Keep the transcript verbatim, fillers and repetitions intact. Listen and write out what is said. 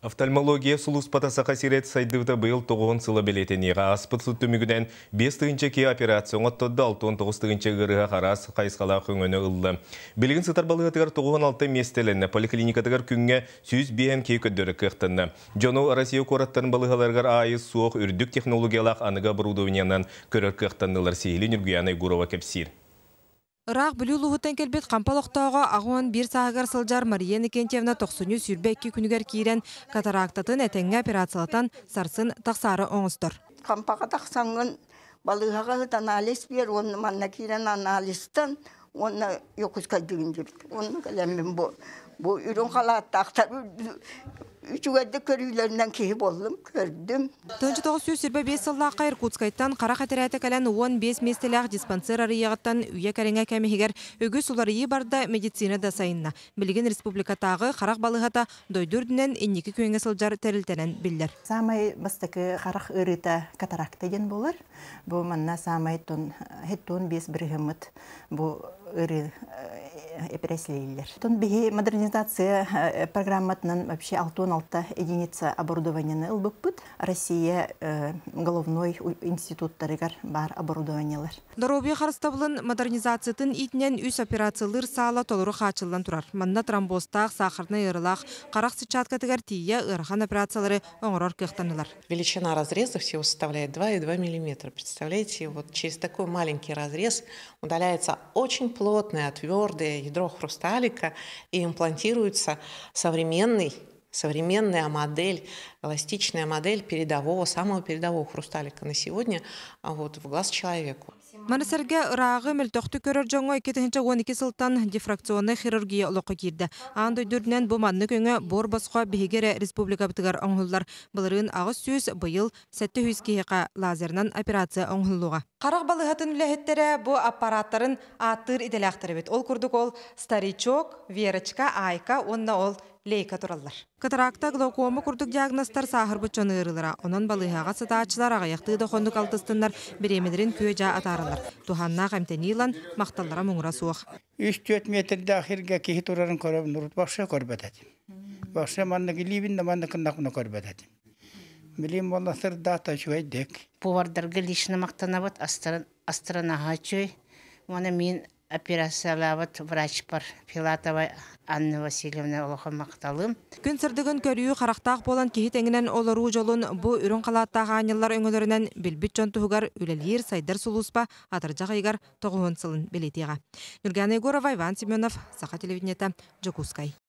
Офтальмология сулус патасақа сирет сайдывда был тоғын сылы белетенеға аспыт сүттімігіден бес тыгынча ке операцион оттоды алтын тоғыз тыгынча ғырыға қарас қайысқала күңіні ұлды. Білігін сытар балығытығар тоғын алты местеліні поликлиникатығар күнге сүйіз бейін кей көддері қықтынны. Жону Россия қораттарын балығаларғар айыз суық үрдік технологиялақ аныға бұрудуынянан көрір қықтыннылар сейілі нүргияны Гурова кепсир. Рақ бүлі лұғыттан келбет қампалықтауға ағуан бір сағығар сылжар Мария Никентьевна тоқсыны сүрбәкке күнігер кейрен катарактатын әтенге операциялатан сарсын тақсары оңыстыр. Қампаға тақсаңын балығаға анализ бер, оны манна кейрен анализтан, оны йокыз кайдығын жүрді. Оны кәлемін бұл. Бұл үрін қалаттақтар үчігәді көрүйлерінен кейі болдым, көрдім. Төнчі тоғыз сөз сүрбе бес сыллаққа Иркутскайттан қара қатырайты кәлін он бес местеләқ диспансер арыяғыттан үйе кәріңе кәмегер үгі суларыйы барда медицина да сайынна. Білген республикатағы қарақ балығата дойдүрдінен еннекі күйіңе сылжар тәрілтенен білдер. Самай бастықы қарақ ұрыта катаракта ген болар. Бұл манна самай хеттон бес біргіміт бұл ұры эпреслейлер. Тон бихи модернизация программатынан вообще алтон алта единица оборудованияны ылбыппыт. Россия головной институттарыгар бар оборудованиялар. Доробия харыстабылын модернизациятын итнен үс операциялар сала толыры қачылдан тұрар. Манна тромбостақ, сахарны ырылақ, қарақ сычаткатыгар тие ырхан операциялары оңырор кықтанылар. Величина разреза всего составляет два и два миллиметра. Представляете, вот через такой маленький разрез удаляется очень плотное, твердое ядро хрусталика и имплантируется современный, современная модель, эластичная модель передового, самого передового хрусталика на сегодня вот, в глаз человеку. Манасерге ырағы мөлтөқті көрір жоңы екі мың он екі сылтан дифракционны хирургия олықы керді. Аңды дүрдінен бұл манны көңі бор басқа бігері республика бітігер оңғылдар. Бұлырын ағыз сөз бұйыл сәтті хүйскеға лазернан операция оңғылуға. Қарақ балығатын үләхеттері бұл аппараттарын аттыр иделяқтыры бет. Ол күрдік ол старичок, верочка, айка, онна ол лейка тұралар. Катаракта глаукома күрдік диагностар сахар бұтчаны ырылыра. Онын балығаға сатачылар ағаяқты доқондық алтыстындар беремедерін көй жа атарылар. Туханна қамтенилан мақталлара мұңыра суық. үч-төрт метрді ақырға кейі тұрарын көріп нұрыт бақша көрбет әдім. Бақша маннығы либінде маннығы нақына көрбет әдім. Білем боласыр дата жуай дек. Повардарға лишіні мақтанабыт астранаға жуй. Оны мен операциялабыт врач бар Пилатова Анна Васильевна олығы мақталым. Күн сырдығын көріу қарақтақ болан кейт әңінен олару жолын бұ үрін қалаттағы анялар өңілерінен білбіт жон тұғығар үлелер сайдар сұлуспа атыржақ айғар тоғуын сылын белетеға. Нұрган Егорова, Иван Семенов, Сақа телевидениета, Джокускай.